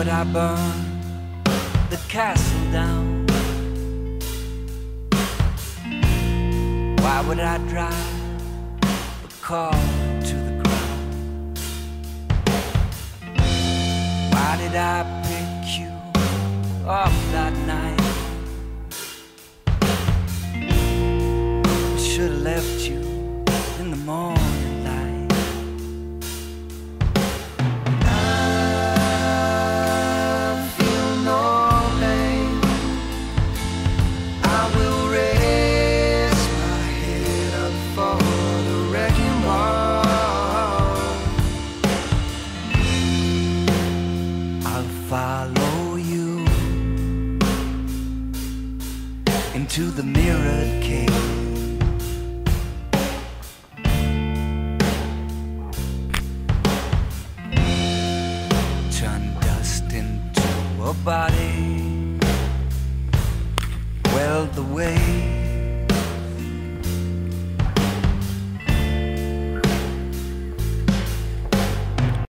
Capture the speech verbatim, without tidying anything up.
would I burn the castle down? Why would I drive the car to the ground? Why did I pick you up that night? I should have left you in the morning light. I feel no pain. I will raise my head up for the wrecking ball. I'll follow you into the mirrored cave. Turn dust into a body, weld the way